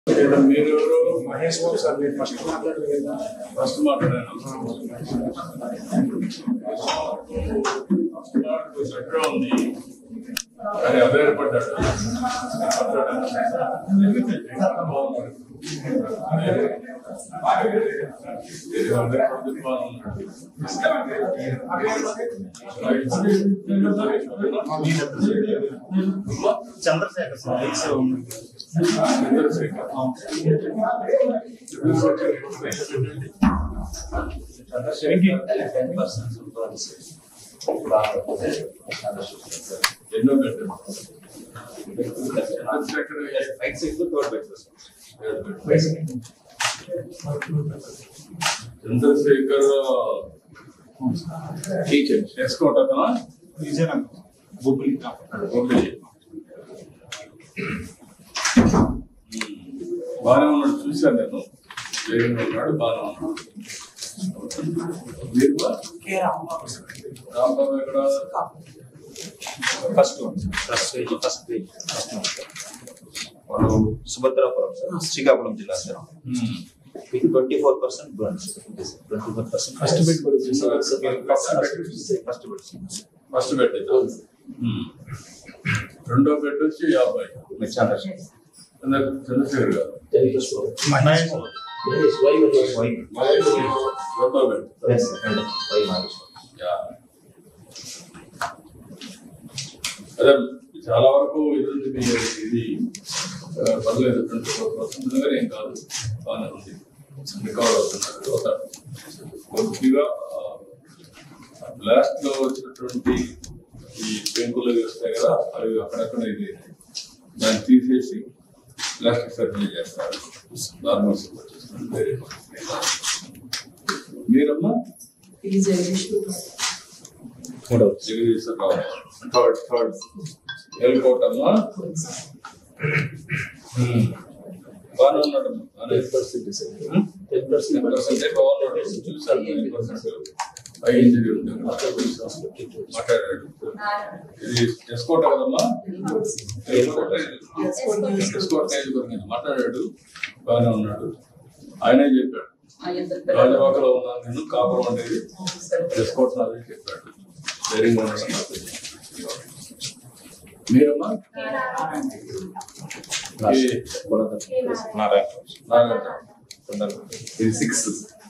మీరు మహేష్ బాబు సార్ మీరు ఫస్ట్ మాట్లాడలేదు. ఫస్ట్ మాట్లాడాను. చక్కగా ఉంది కానీ అవేర్పడ్డాడు. చంద్రశేఖర్ ఎన్నో పెట్టారు. చంద్రశేఖర్ టీచర్ ఎస్కోట్ అతను బాగానే ఉన్నాడు, చూశాను నేను. జగన్ ఉన్నాడు, బాగానే ఉన్నాడు. మీరు రాంబాబు ఎక్కడ? సుభద్రాపురం సార్, శ్రీకాకుళం జిల్లా సార్. మీకు 24% బర్న్స్, 24% ఫస్ట్ బెడ్ రెండో బెడ్ వచ్చి 50. చంద్రశేఖర్ గారు రెండో బెడ్. అదే చాలా వరకు ఇది పర్లేదు, 24% ఏం కాదు, బాగానే ఉంది, రికవర్ అవుతున్నారు. కొద్దిగా బ్లాస్ట్ లో వచ్చినటువంటి ఈ పెంకులు వస్తాయి కదా, అవి అక్కడక్కడ ఇది దాన్ని తీసేసి ప్లాస్టిక్ సర్జరీ చేస్తారు. నార్మల్ మీరమ్మా జగదీశ్వరరావు థర్డ్ ఎల్కోట్ అమ్మా బాగానే ఉన్నాడు. 10% బాగున్నాడు, చూసాను. 9% హై ఇంజరీ ఉంది, మాట్లాడాడు. ఇది ఎస్కోట్ కదమ్మా, ఎస్కోట్ మాట్లాడాడు, బాగానే ఉన్నాడు. ఆయనే చెప్పాడు, రాజవాకలో ఉన్నాను నేను, కాపురం అనేది ఎస్కోట్ నాది చెప్పాడు. ధైర్యంగా ఉన్నాడు. మీరమ్మా ఇది 6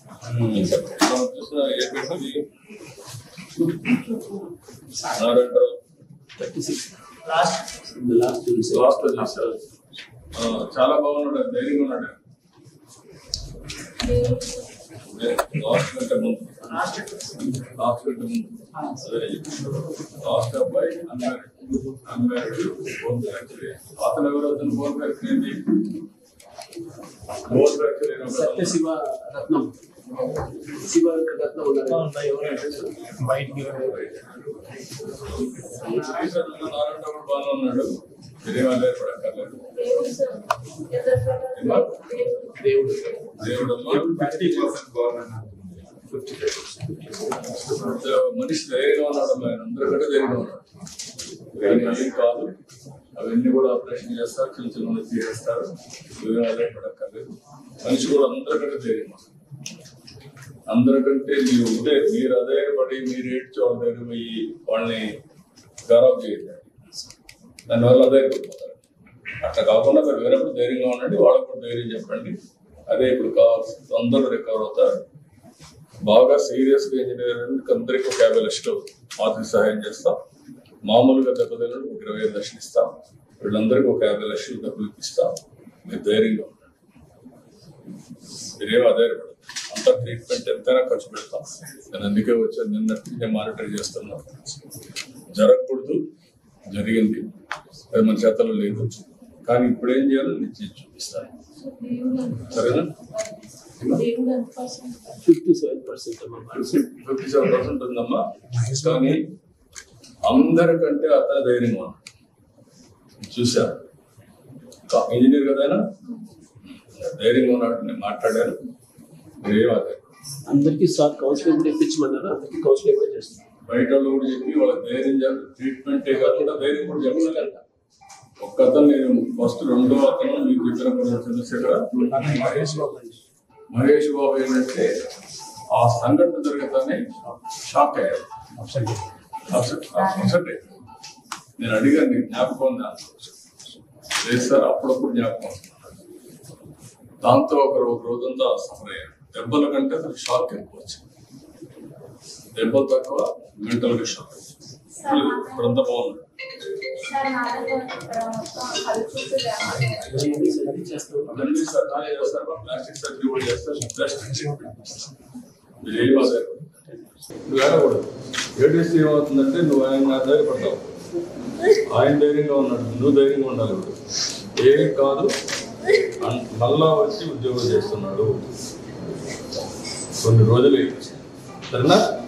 చాలా బాగున్నాడు, ధైర్యంగా ఉన్నాడు. లాస్ట్ అబ్బాయి అతను ఎవరు? అతను బోన్ ఫ్యాక్టరీ ఏంటి? బోన్ ఫ్యాక్టరీ శివరత్నం నారాయణ బాగానే ఉన్నాడు. మీరేమో పడక్కర్లేదు. మనిషి ధైర్యంగా ఉన్నాడు, ఆయన అందరికంటే ధైర్యంగా ఉన్నాడు. ఏం కాదు, అవన్నీ కూడా ఆపరేషన్ చేస్తారు, చిన్న చిన్న తీసేస్తారు. మీరేం ఆధారపడక్కర్లేదు. మనిషి కూడా అందరికంటే ధైర్యంగా ఉన్నాడు. అందరికంటే మీరు ఉంటే మీరు అధైర్యపడి మీరు ఏడ్చోళ్ళ దగ్గర పోయి వాళ్ళని ఖరాబ్ చేయండి, దానివల్ల అధైర్యపడిపోతారు. అట్లా కాకుండా మీరు వేరేప్పుడు ధైర్యంగా ఉండండి, వాళ్ళకు కూడా ధైర్యం చెప్పండి. అదే ఇప్పుడు కావాల్సింది, అందరూ రికవర్ అవుతారు. బాగా సీరియస్గా ఇంజనీర్ అందరికీ ఒక 50 లక్షలు ఆర్థిక సహాయం చేస్తాం. మామూలుగా దెబ్బతినకు 25 లక్షలు ఇస్తాం. వీళ్ళందరికీ ఒక 50 లక్షలు డబ్బులు ఇప్పిస్తాం. మీరు ధైర్యంగా ఉండండి, మీరేమో అధైర్యపడదు. అంత ట్రీట్మెంట్ ఎంతైనా ఖర్చు పెడతాం. నేను అందుకే వచ్చాను, నిన్నటి మానిటర్ చేస్తున్నాను. జరగకూడదు, జరిగింది, అది మన చేతలో లేదు. కానీ ఇప్పుడు ఏం చేయాలో నేను చేసి చూపిస్తాను. సరేనా? 57% ఉందమ్మా. కానీ అందరికంటే అతను ధైర్యంగా ఉన్నాడు. చూశారు, ఇంజనీర్ కదా ఆయన, ధైర్యంగా ఉన్నాడు. నేను మాట్లాడాను. అందరికీ సార్ కౌన్సిలింగ్ కూడా ఇప్పించమన్నారు. అందరికీ కౌన్సిలింగ్ కూడా చేస్తాం. బయట వాళ్ళు కూడా చెప్పి వాళ్ళ ధైర్యం ట్రీట్మెంటే కాకుండా ధైర్యం కూడా చెప్పాలి. ఒక్క అతను నేను ఫస్ట్ రెండో అతను మీకు చెప్పిన కొంచెం చంద్రశేఖర్ మహేష్ బాబు ఏంటంటే ఆ సంఘటన జరగతానే షాక్ అయ్యారు. అప్సెట్ నేను అడిగాను, నీకు జ్ఞాపకం ఉందా? లేదు సార్, అప్పుడప్పుడు జ్ఞాపకం. దాంతో ఒక రోజంతా సఫర్ అయ్యారు. దెబ్బల కంటే అతనికి షాక్ ఎక్కువ వచ్చింది. దెబ్బలు తక్కువ, మెంటల్ గా షాక్. ఇప్పుడంతా బాగున్నాడు. అన్నీ సర్జరీ చేస్తారు, ప్లాస్టిక్ సర్జరీ కూడా చేస్తారు. మీరు ఏం బాధ నువ్వు ఏడకూడదు. ఏడిస్తే ఏమవుతుందంటే నువ్వు ఆయన ధైర్యపడతావు. ఆయన ధైర్యంగా ఉన్నాడు, నువ్వు ధైర్యంగా ఉండాలి. ఇప్పుడు ఏమీ కాదు, మళ్ళా వచ్చి ఉద్యోగం చేస్తున్నాడు. కొన్ని రోజులు సరేనా?